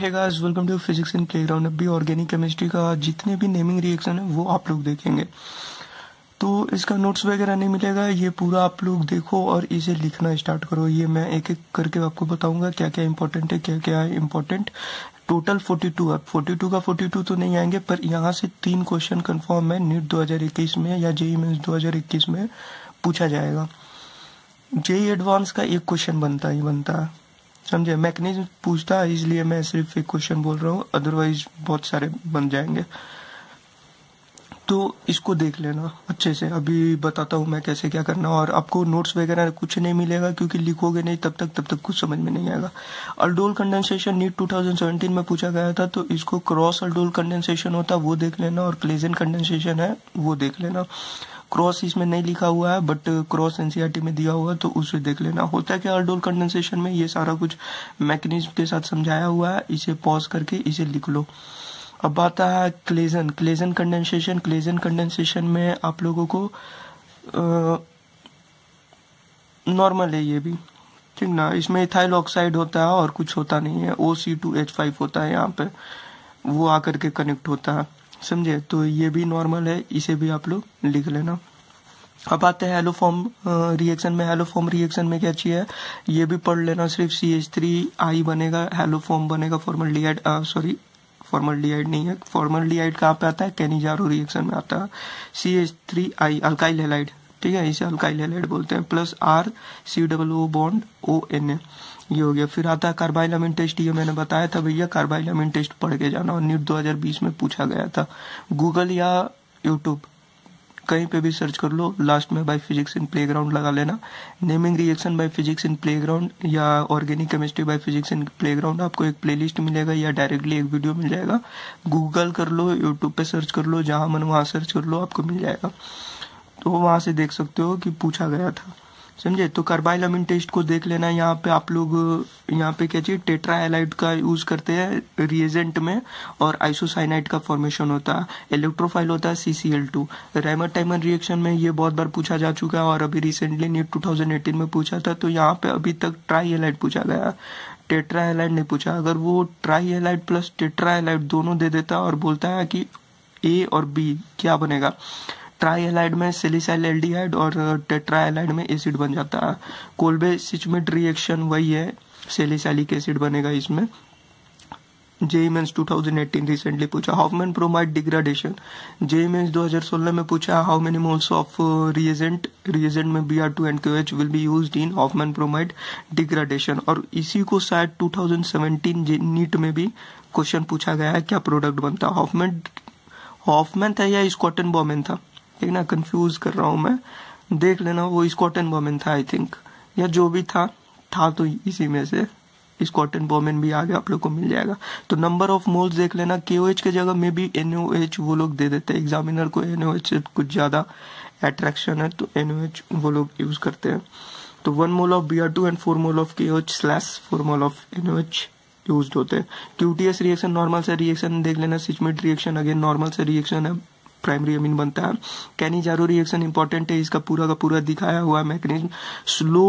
Hey guys, welcome to physics in playground. अभी organic chemistry का जितने भी नेमिंग रिएक्शन है वो आप लोग देखेंगे, तो इसका नोट्स वगैरह नहीं मिलेगा। ये पूरा आप लोग देखो और इसे लिखना स्टार्ट करो। ये मैं एक एक करके आपको बताऊंगा क्या क्या इंपॉर्टेंट है, क्या क्या है इंपॉर्टेंट। टोटल 42 है। 42 का 42 तो नहीं आएंगे, पर यहाँ से 3 क्वेश्चन कंफर्म है नीट 2021 में या जेईई मेंस 2021 में पूछा जाएगा। जेईई एडवांस का एक क्वेश्चन बनता है, समझे। मैकेनिज्म पूछता है, इसलिए मैं सिर्फ एक क्वेश्चन बोल रहा हूँ, अदरवाइज बहुत सारे बन जाएंगे। तो इसको देख लेना अच्छे से। अभी बताता हूँ मैं कैसे क्या करना। और आपको नोट्स वगैरह कुछ नहीं मिलेगा, क्योंकि लिखोगे नहीं तब तक कुछ समझ में नहीं आएगा। अल्डोल कंडेंसेशन नीट 2017 में पूछा गया था, तो इसको क्रॉस अल्डोल कंडेंसेशन होता है वो देख लेना, और क्लेजन कंडेंसेशन है वो देख लेना। क्रॉस इसमें नहीं लिखा हुआ है, बट क्रॉस एनसीईआरटी में दिया हुआ है, तो उसे देख लेना। होता है कि अल्डोल कंडेंसेशन में ये सारा कुछ मैकेनिज्म के साथ समझाया हुआ है, इसे पॉज करके इसे लिख लो। अब आता है क्लेजन कंडेंसेशन। क्लेजन कंडेंसेशन में आप लोगों को नॉर्मल है ये भी, ठीक ना। इसमें इथाइल ऑक्साइड होता है और कुछ होता नहीं है। OC2H5 होता है यहाँ पे, वो आकर के कनेक्ट होता है, समझे। तो ये भी नॉर्मल है, इसे भी आप लोग लिख लेना। अब आते हैं हेलोफॉर्म रिएक्शन में। हेलोफॉर्म रिएक्शन में क्या चाहिए है ये भी पढ़ लेना। सिर्फ CH3I बनेगा, हेलोफॉर्म बनेगा। फॉर्मल्डिहाइड नहीं है। फॉर्मल्डिहाइड कहाँ पे आता है? कैनिजारो रिएक्शन में आता है। CH3I अल्काइल हैलाइड, ठीक है, इसे अल्काइल हैलाइड बोलते हैं। Plus R COO bond ONA, ये हो गया। फिर आता है कार्बाइलामिन टेस्ट। ये मैंने बताया था भैया, कार्बाइलामिन टेस्ट पढ़ के जाना, और नीट 2020 में पूछा गया था। गूगल या यूट्यूब कहीं पे भी सर्च कर लो, लास्ट में बाय फिजिक्स इन प्लेग्राउंड लगा लेना। Naming reaction by physics in playground या organic chemistry by physics in playground, आपको एक प्लेलिस्ट मिलेगा या डायरेक्टली एक वीडियो मिल जाएगा। गूगल कर लो, यूट्यूब पे सर्च कर लो, जहां मन वहां सर्च कर लो, आपको मिल जाएगा। तो वहां से देख सकते हो कि पूछा गया था, समझे। तो कार्बाइलामिन टेस्ट को देख लेना। यहाँ पे आप लोग यहाँ पे क्या चाहिए, टेट्रा हैलाइड का यूज करते हैं रिएजेंट में, और आइसोसाइनाइड का फॉर्मेशन होता है। इलेक्ट्रोफाइल होता है CCl2। रैमर-टाइमर रिएक्शन में ये बहुत बार पूछा जा चुका है, और अभी रिसेंटली नीट 2018 में पूछा था। तो यहाँ पे अभी तक ट्राई हैलाइड पूछा गया, टेट्रा हैलाइड नहीं पूछा। अगर वो tri halide plus tetra halide दोनों दे देता और बोलता है कि A और B क्या बनेगा, ट्राईहैलाइड में सैलिसाइल एल्डिहाइड और टेट्राहैलाइड में एसिड बन जाता है। कोल्बे सिचमेट रिएक्शन वही है, सैलिसाइलिक एसिड बनेगा इसमें। जेईई मेंस 2018 रिसेंटली पूछा। Hofmann bromide degradation, JEE mains 2016 में पूछा। How many moles of reagent में Br2 and KOH will be used in Hofmann bromide degradation. और इसी को शायद 2017 नीट में भी क्वेश्चन पूछा गया है, क्या प्रोडक्ट बनता है। हॉफमैन था या स्कॉटन बॉमेन था, ठीक ना, कंफ्यूज कर रहा हूं मैं, देख लेना। वो स्कॉटन बॉमेन था आई थिंक, या जो भी था तो इसी में से स्कॉटन बॉमेन भी आगे आप लोग को मिल जाएगा। तो नंबर ऑफ मोल्स देख लेना। KOH के जगह में भी NOH वो लोग दे देते हैं, एग्जामिनर को NOH से कुछ ज्यादा अट्रैक्शन है तो NOH वो लोग यूज करते हैं। तो 1 mole of Br2 and 4 mole of KOH/4 mole of NOH use होते हैं। QTS रिएक्शन नॉर्मल से रिएक्शन देख लेना। सिचमेट रिएक्शन अगेन नॉर्मल से रिएक्शन है, प्राइमरी अमीन बनता है। कैनिजारो रिएक्शन इंपॉर्टेंट है, इसका पूरा का पूरा दिखाया हुआ है मैकेनिज्म। स्लो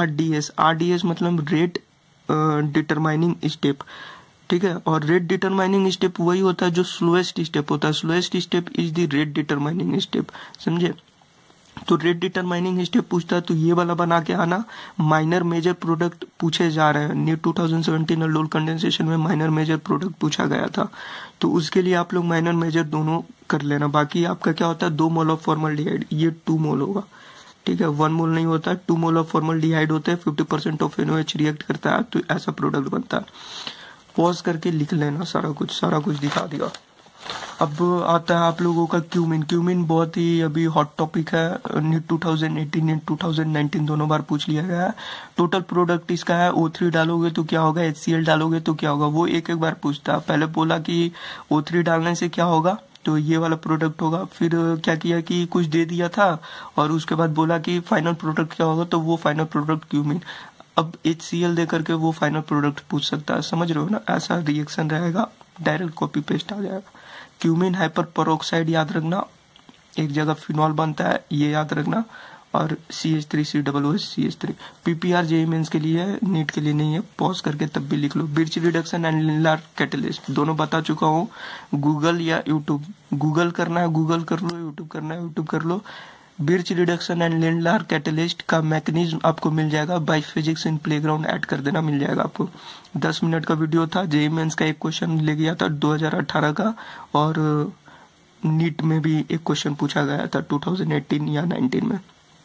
RDS मतलब रेट डिटरमाइनिंग स्टेप, ठीक है। और रेट डिटरमाइनिंग स्टेप वही होता है जो स्लोएस्ट स्टेप होता है। Slowest step is the rate determining step, समझे। तो रेट डिटरमाइनिंग स्टेप पूछता है तो ये वाला बना के आना। माइनर मेजर प्रोडक्ट पूछे जा रहे हैं। नीट 2017 अल्डोल कंडेंसेशन में माइनर मेजर प्रोडक्ट पूछा गया था, तो उसके लिए आप लोग माइनर मेजर दोनों कर लेना। बाकी आपका क्या होता है, 2 मोल ऑफ फॉर्मल्डिहाइड, ये 2 मोल होगा, ठीक है। 1 मोल नहीं होता, 2 मोल ऑफ फॉर्मल्डिहाइड होते हैं। 50% ऑफ NOH रिएक्ट करता है, तो ऐसा प्रोडक्ट बनता है। पॉज करके लिख लेना, सारा कुछ दिखा दिया। अब आता है आप लोगों का क्यूमिन बहुत ही अभी हॉट टॉपिक है। नीट 2018 नीट 2019 दोनों बार पूछ लिया गया है। टोटल प्रोडक्ट इसका है, O3 डालोगे तो क्या होगा, HCl डालोगे तो क्या होगा, वो एक बार पूछता है। पहले बोला कि O3 डालने से क्या होगा, तो ये वाला प्रोडक्ट होगा। फिर क्या किया कि कुछ दे दिया था, और उसके बाद बोला कि फाइनल प्रोडक्ट क्या होगा, तो वो फाइनल प्रोडक्ट क्यूमिन। अब HCl दे करके वो फाइनल प्रोडक्ट पूछ सकता है, समझ रहे हो ना। ऐसा रिएक्शन रहेगा, डायरेक्ट कॉपी पेस्ट आ जाएगा। क्यूमिन हाइपर पेरोक्साइड याद रखना, एक जगह फिनॉल बनता है, ये याद रखना। और CH3COOH PPR जेईई मेंस के लिए है, नीट के लिए नहीं है, पॉज करके तब भी लिख लो। Birch reduction and Lindlar catalyst दोनों बता चुका हूँ, गूगल या यूट्यूब, गूगल करना है गूगल कर लो, यूट्यूब करना है यूट्यूब कर लो। Birch reduction and Lindlar catalyst का मैकेनिज्म आपको मिल जाएगा, by physics in playground add कर देना, मिल जाएगा आपको। 10 मिनट का वीडियो था, जेईई मेंस का एक क्वेश्चन ले गया था 2018 का, और नीट में भी एक क्वेश्चन पूछा गया था 2018 या 19 में,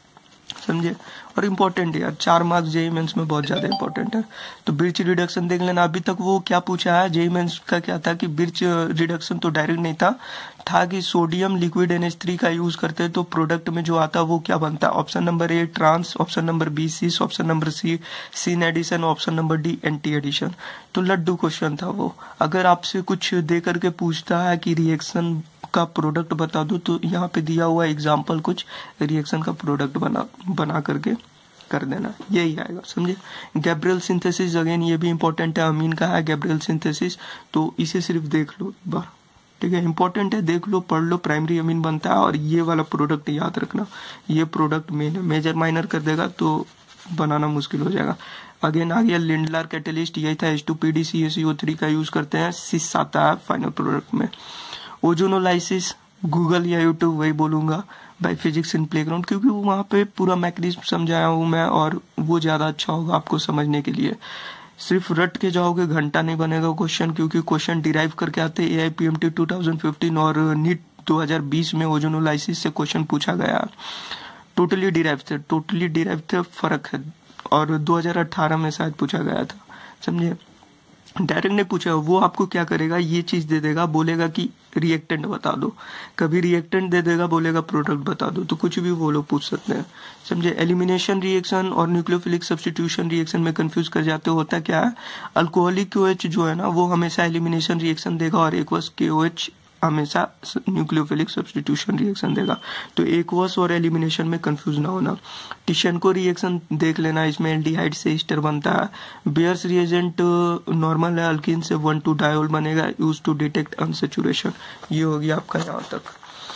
समझे। और इम्पोर्टेंट है यार, 4 मार्क्स जेईई मेंस में बहुत ज्यादा इंपॉर्टेंट है। तो बिर्च रिडक्शन देख लेना। अभी तक वो क्या पूछा है जेईई मेंस का, क्या था कि बिर्च रिडक्शन तो डायरेक्ट नहीं था कि सोडियम लिक्विड NH3 का यूज करते हैं तो प्रोडक्ट में जो आता है वो क्या बनता है। Option number A trans, option number B cis, option number C syn addition, option number D anti addition. तो लड्डू क्वेश्चन था वो। अगर आपसे कुछ दे करके पूछता है कि रिएक्शन का प्रोडक्ट बता दो, तो यहाँ पे दिया हुआ एग्जाम्पल कुछ रिएक्शन का प्रोडक्ट बना करके कर देना, यही आएगा, समझे। गैब्रियल सिंथेसिस अगेन ये भी इंपॉर्टेंट है, अमीन का है गैब्रियल सिंथेसिस, तो इसे सिर्फ देख लो एक बार, ठीक है, इंपॉर्टेंट है, देख लो पढ़ लो। प्राइमरी अमीन बनता है और ये वाला प्रोडक्ट याद रखना, ये प्रोडक्ट मेजर माइनर कर देगा तो बनाना मुश्किल हो जाएगा। अगेन आ गया लिंडलार कैटलिस्ट, यही था H2PDCaCO3 का यूज करते हैं, सिस आता है फाइनल प्रोडक्ट में। ओजोनोलाइसिस गूगल या यूट्यूब वही बोलूंगा, बाय फिजिक्स इन प्लेग्राउंड, क्योंकि वहां पे पूरा मैकेनिज्म समझाया हूं मैं और वो ज्यादा अच्छा होगा आपको समझने के लिए। सिर्फ रट के जाओगे घंटा नहीं बनेगा क्वेश्चन, क्योंकि क्वेश्चन डिराइव करके आते हैं AIPMT 2015 और नीट 2020 में ओजोनोलाइसिस से क्वेश्चन पूछा गया। टोटली डिराइव थे, फर्क है। और 2018 में शायद पूछा गया था, समझे। डायरेक्ट नहीं पूछा, वो आपको क्या करेगा, ये चीज दे देगा, बोलेगा कि रिएक्टेंट बता दो, कभी रिएक्टेंट दे देगा, बोलेगा प्रोडक्ट बता दो, तो कुछ भी वो लोग पूछ सकते हैं, समझे। एलिमिनेशन रिएक्शन और न्यूक्लियोफिलिक सब्स्टिट्यूशन रिएक्शन में कंफ्यूज कर जाते हो, होता क्या है, अल्कोहलिक KOH जो है ना वो हमेशा एलिमिनेशन रिएक्शन देगा और एक्वस KOH हमेशा न्यूक्लियोफिलिक सब्स्टिट्यूशन रिएक्शन देगा। तो एक्वस और एलिमिनेशन में कंफ्यूज ना होना। टिशनको रिएक्शन देख लेना, इसमें एल्डिहाइड से ईस्टर बनता है। बेयर्स रिएजेंट नॉर्मल है, अल्कीन से 1,2 डायोल बनेगा, यूज टू डिटेक्ट अनसेचुरेशन। ये हो गया आपका यहाँ तक।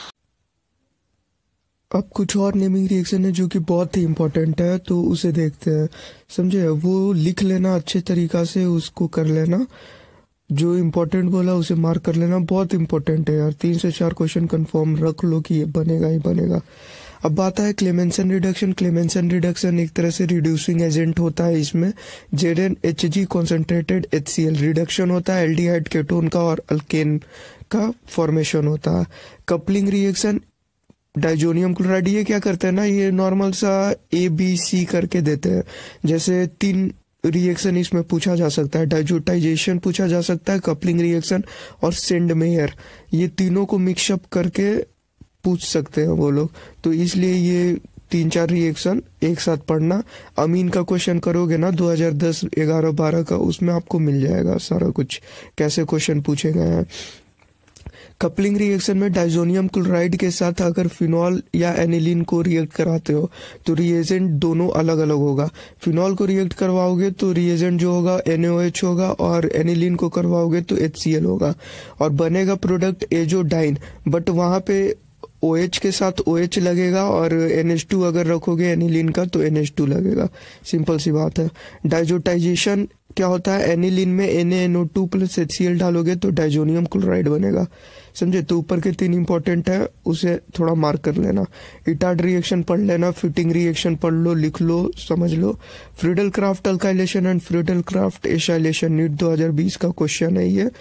अब कुछ और नेमिंग रिएक्शन है जो कि बहुत ही इम्पोर्टेंट है, तो उसे देखते हैं, समझे। वो लिख लेना अच्छे तरीका से, उसको कर लेना, जो इम्पोर्टेंट बोला उसे मार्क कर लेना, बहुत इम्पोर्टेंट है यार। 3 से 4 क्वेश्चन कंफर्म रख लो कि ये बनेगा ही बनेगा। अब बात है क्लेमेंसन रिडक्शन। क्लेमेंसन रिडक्शन एक तरह से रिड्यूसिंग एजेंट होता है, इसमें ZnHg कॉन्सेंट्रेटेड HCl रिडक्शन होता है, एल्डिहाइड केटोन का और अल्केन का फॉर्मेशन होता है। कपलिंग रिएक्शन, डाइजोनियम क्लोराइड, ये क्या करते हैं ना, ये नॉर्मल सा ABC करके देते हैं। जैसे 3 रिएक्शन इसमें पूछा जा सकता है, डाइजोटाइजेशन पूछा जा सकता है, कपलिंग रिएक्शन और सेंडमेयर, ये तीनों को मिक्सअप करके पूछ सकते हैं वो लोग। तो इसलिए ये 3-4 रिएक्शन एक साथ पढ़ना। अमीन का क्वेश्चन करोगे ना 2010, 11, 12 का, उसमें आपको मिल जाएगा सारा कुछ, कैसे क्वेश्चन पूछे गए हैं। कपलिंग रिएक्शन में डाइजोनियम क्लोराइड के साथ अगर फिनॉल या एनिलीन को रिएक्ट कराते हो तो रिएजेंट दोनों अलग अलग होगा। फिनॉल को रिएक्ट करवाओगे तो रिएजेंट जो होगा NaOH होगा और एनिलीन को करवाओगे तो HCl होगा और बनेगा प्रोडक्ट एजोडाइन। बट वहां पे OH के साथ OH लगेगा और NH2 अगर रखोगे एनिलीन का तो NH2 लगेगा, सिंपल सी बात है। डाइजोटाइजेशन क्या होता है, एनिलीन में NaNO2 प्लस HCl डालोगे तो डाइजोनियम क्लोराइड बनेगा, समझे। तो ऊपर के 3 इंपॉर्टेंट है, उसे थोड़ा मार्क कर लेना। इटार्ड रिएक्शन पढ़ लेना, फिटिंग रिएक्शन पढ़ लो, लिख लो, समझ लो। Friedel Crafts alkylation and Friedel Crafts acylation, NEET 2020 का क्वेश्चन है ये,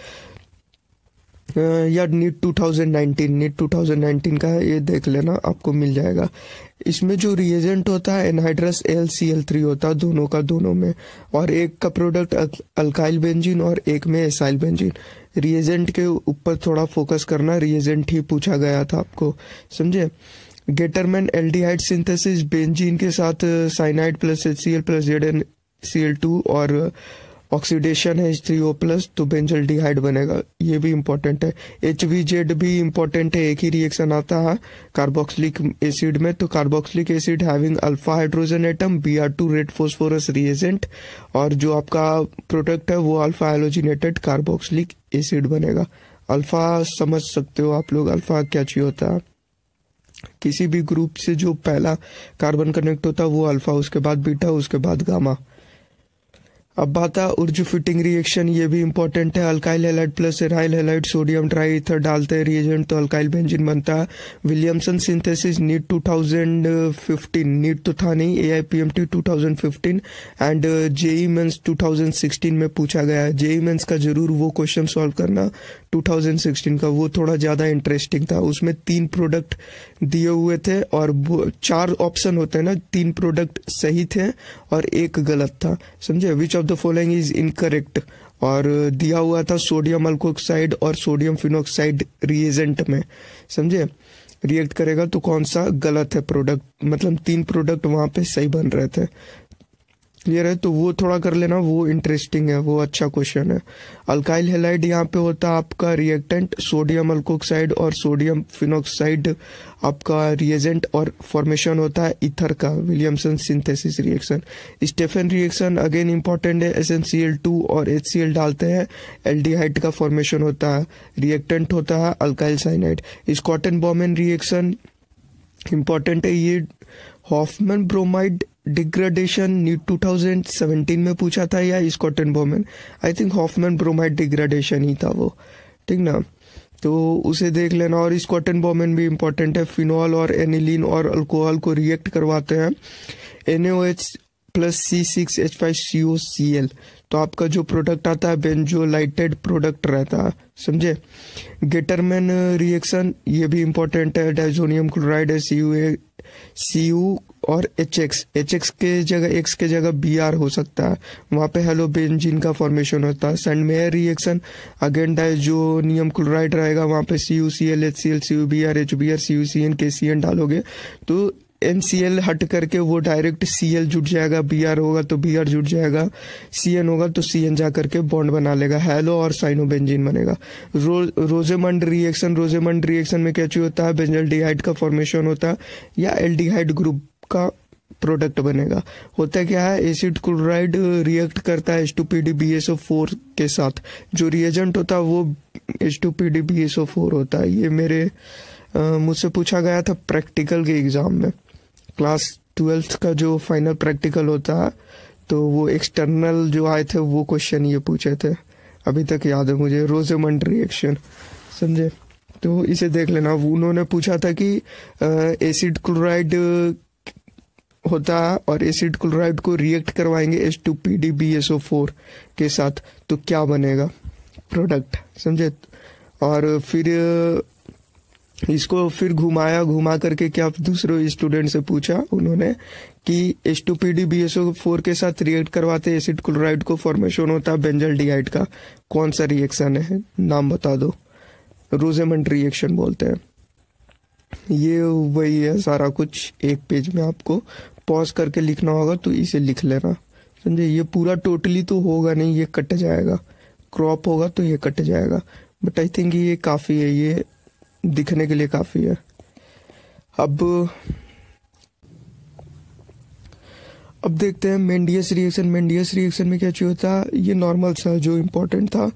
या नीट 2019 का है, ये देख लेना, आपको मिल जाएगा। इसमें जो रिएजेंट होता है एनहाइड्रस AlCl3 होता है, दोनों का दोनों में, और एक का प्रोडक्ट अल्काइल बेंजीन और एक में एसाइल बेंजीन। रिएजेंट के ऊपर थोड़ा फोकस करना, रिएजेंट ही पूछा गया था आपको, समझे। गेटरमैन एल्डिहाइड सिंथेसिस, बेंजीन के साथ cyanide plus HCl plus ZnCl2 और ऑक्सीडेशन है H3O प्लस, तो बेंजल्डिहाइड बनेगा, ये भी इंपॉर्टेंट है। HVZ भी इंपॉर्टेंट है, एक ही रिएक्शन आता है कार्बोक्सिलिक एसिड में, तो carboxylic acid having alpha hydrogen atom, Br2 red phosphorus reagent, और जो आपका प्रोडक्ट है वो अल्फा हैलोजिनेटेड कार्बोक्सिलिक एसिड बनेगा। अल्फा समझ सकते हो आप लोग, अल्फा क्या चीज होता है। किसी भी ग्रुप से जो पहला कार्बन कनेक्ट होता है वो अल्फा, उसके बाद बीटा, उसके बाद गामा। अब बात है उर्ज फिटिंग रिएक्शन, ये भी इंपॉर्टेंट है। Alkyl halide plus aryl halide sodium dry ether डालते हैं रिएजेंट तो अल्काइल बेंजीन बनता है। विलियमसन सिंथेसिस नीट 2015, नीट तो था नहीं, AIPMT 2015 एंड जेई मेंस 2016 में पूछा गया है। जेई मेंस का जरूर वो क्वेश्चन सॉल्व करना 2016 का, वो थोड़ा ज्यादा इंटरेस्टिंग था। उसमें 3 प्रोडक्ट दिए हुए थे और 4 ऑप्शन होते हैं ना, 3 प्रोडक्ट सही थे और 1 गलत था, समझे। Which of the following is incorrect, और दिया हुआ था सोडियम अल्कोक्साइड और सोडियम फिनोक्साइड रिएजेंट में, समझे। रिएक्ट करेगा तो कौन सा गलत है प्रोडक्ट, मतलब 3 प्रोडक्ट वहां पे सही बन रहे थे। क्लियर है, तो वो थोड़ा कर लेना, वो इंटरेस्टिंग है, वो अच्छा क्वेश्चन है। अल्काइल हैलाइड यहाँ पे होता है आपका रिएक्टेंट, सोडियम अल्कोक्साइड और सोडियम फिनोक्साइड आपका रिएजेंट, और फॉर्मेशन होता है ईथर का, Williamson synthesis reaction. Stephen reaction again important है, SnCl2 और HCl डालते हैं, एल्डिहाइड का फॉर्मेशन होता है, रिएक्टेंट होता है alkyl cyanide. Schotten Baumann reaction important है, ये हॉफमैन ब्रोमाइड डिग्रेडेशन नीट 2017 में पूछा था, या Schotten Baumann, I think Hofmann bromide degradation ही था वो, ठीक ना, तो उसे देख लेना। और स्कॉटन बॉमेन भी इंपॉर्टेंट है, फिनॉल और एनिलीन और अल्कोहल को रिएक्ट करवाते हैं, NaOH प्लस C6H5COCl, तो आपका जो प्रोडक्ट आता है बेंजोलाइटेड प्रोडक्ट रहता है, समझे। गेटरमैन रिएक्शन ये भी इंपॉर्टेंट है, डाइजोनियम क्लोराइड Cu और HX के जगह X के जगह Br हो सकता है, वहाँ पे हेलोबेंजीन का फॉर्मेशन होता है। Sandmeyer reaction again diazonium chloride रहेगा, वहाँ पे CuCl HCl CuBr HBr CuCN KCN डालोगे तो NCl हट करके वो डायरेक्ट Cl जुड़ जाएगा, Br होगा तो Br जुड़ जाएगा, Cn होगा तो Cn जा करके बॉन्ड बना लेगा, हेलो और साइनोबेंजीन बनेगा। रोजेमंड रिएक्शन में क्या चीज होता है, बेंजल्डिहाइड का फॉर्मेशन होता है या एल्डिहाइड ग्रुप का प्रोडक्ट बनेगा। होता क्या है, एसिड क्लोराइड रिएक्ट करता है H2PdBSO4 के साथ, जो रिएजेंट होता है वो H2PdBSO4 होता है। ये मेरे मुझसे पूछा गया था प्रैक्टिकल के एग्जाम में, क्लास 12th का जो फाइनल प्रैक्टिकल होता है, तो वो एक्सटर्नल जो आए थे वो क्वेश्चन ये पूछे थे, अभी तक याद है मुझे, रोजेमंड रिएक्शन, समझे। तो इसे देख लेना, उन्होंने पूछा था कि एसिड क्लोराइड होता है और एसिड क्लोराइड को रिएक्ट करवाएंगे H2PdBSO4 के साथ तो क्या बनेगा प्रोडक्ट, समझे। और फिर इसको फिर घुमा करके क्या दूसरे स्टूडेंट से पूछा उन्होंने कि H2PdBSO4 के साथ रिएक्ट करवाते एसिड क्लोराइड को फॉर्मेशन होता है बेंजल्डिहाइड का, कौन सा रिएक्शन है, नाम बता दो। रोजेमंड रिएक्शन बोलते हैं। ये वही है सारा कुछ, एक पेज में आपको पॉज करके लिखना होगा तो इसे लिख लेना, समझे। ये पूरा टोटली तो होगा नहीं, ये कट जाएगा, क्रॉप होगा तो ये कट जाएगा, बट आई थिंक ये काफी है, ये दिखने के लिए काफी है। अब देखते हैं मेंडियस रिएक्शन में क्या चीज होता है, ये नॉर्मल सा जो इम्पोर्टेंट था,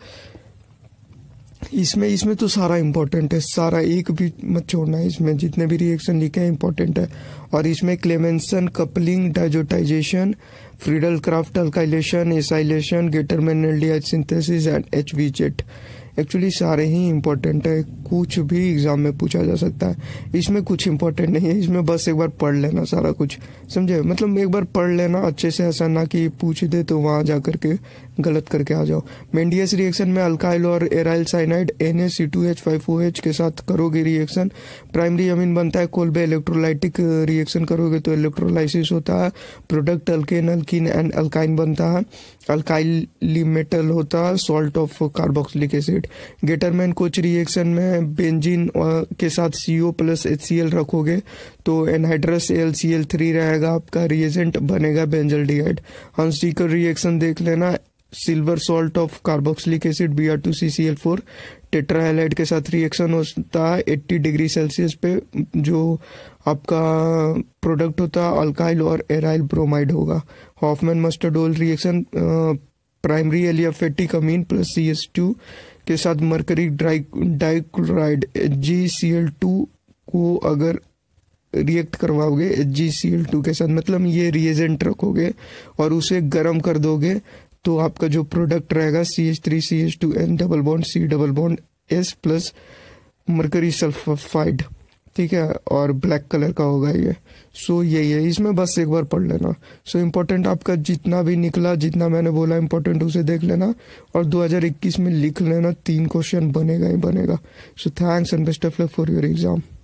इसमें तो सारा इम्पोर्टेंट है, सारा एक भी मत छोड़ना, इसमें जितने भी रिएक्शन लिखे हैं इम्पोर्टेंट है। और इसमें Clemmensen coupling, diazotization, Friedel Crafts alkylation, acylation, Gattermann aldehyde synthesis and HVZ, actually सारे ही इम्पोर्टेंट है, कुछ भी एग्जाम में पूछा जा सकता है। इसमें कुछ इम्पोर्टेंट नहीं है, इसमें बस एक बार पढ़ लेना सारा कुछ, समझे। मतलब एक बार पढ़ लेना अच्छे से, ऐसा ना कि पूछ दे तो वहां जा करके गलत करके आ जाओ। मेंडियस रिएक्शन में अल्काइल और एराइल साइनाइड Na(C2H5OH) के साथ करोगे रिएक्शन, प्राइमरी अमीन बनता है, कोल्बे इलेक्ट्रोलाइटिक रिएक्शन करोगे तो इलेक्ट्रोलाइसिस होता है, product alkane alkene and alkyne बनता है, अल्काइली मेटल होता है, salt of carboxylic acid. Gattermann Koch reaction में बेंजीन के साथ CO प्लस HCl रखोगे तो एनहाइड्रस AlCl3 रहेगा, आपका रिएजेंट बनेगा बेंजल्डिहाइड। हंसडीकर रिएक्शन देख लेना, silver salt of carboxylic acid Br2CCl4 tetrahalide के साथ रिएक्शन होता है 80 डिग्री सेल्सियस पे, जो आपका प्रोडक्ट होता है अल्काइल और एराइल ब्रोमाइड होगा। Hofmann mustard oil reaction primary aliphatic amine plus CH2 के साथ मरकरी डाइक्लोराइड GCl2 को अगर रिएक्ट करवाओगे HgCl2 के साथ, मतलब ये रिएजेंट रखोगे और उसे गर्म कर दोगे, तो आपका जो प्रोडक्ट रहेगा CH3CH2N double bond C double bond S plus mercury sulphide, ठीक है, और ब्लैक कलर का होगा ये। सो यही है, इसमें बस एक बार पढ़ लेना। सो इम्पोर्टेंट आपका जितना भी निकला, जितना मैंने बोला इम्पोर्टेंट उसे देख लेना और 2021 में लिख लेना, 3 क्वेश्चन बनेगा ही बनेगा। So thanks and best of luck for your exam.